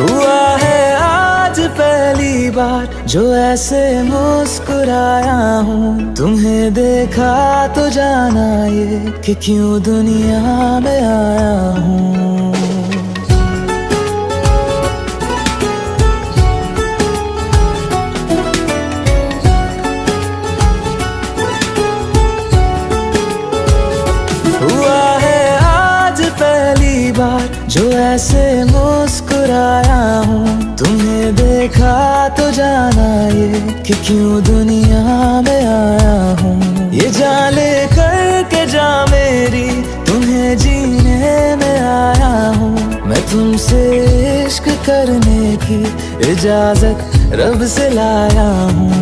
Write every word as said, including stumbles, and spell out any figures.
हुआ है आज पहली बार जो ऐसे मुस्कुराया हूँ, तुम्हें देखा तो जाना ये कि क्यों दुनिया में आया हूँ। हुआ है आज पहली बार जो ऐसे मुस्कुराया हूँ, तुम्हें देखा तो जाना ये कि क्यों दुनिया में आया हूँ। ये जान ले कर के जा मेरी, तुम्हें जीने में आया हूँ। मैं तुमसे इश्क करने की इजाजत रब से लाया हूँ।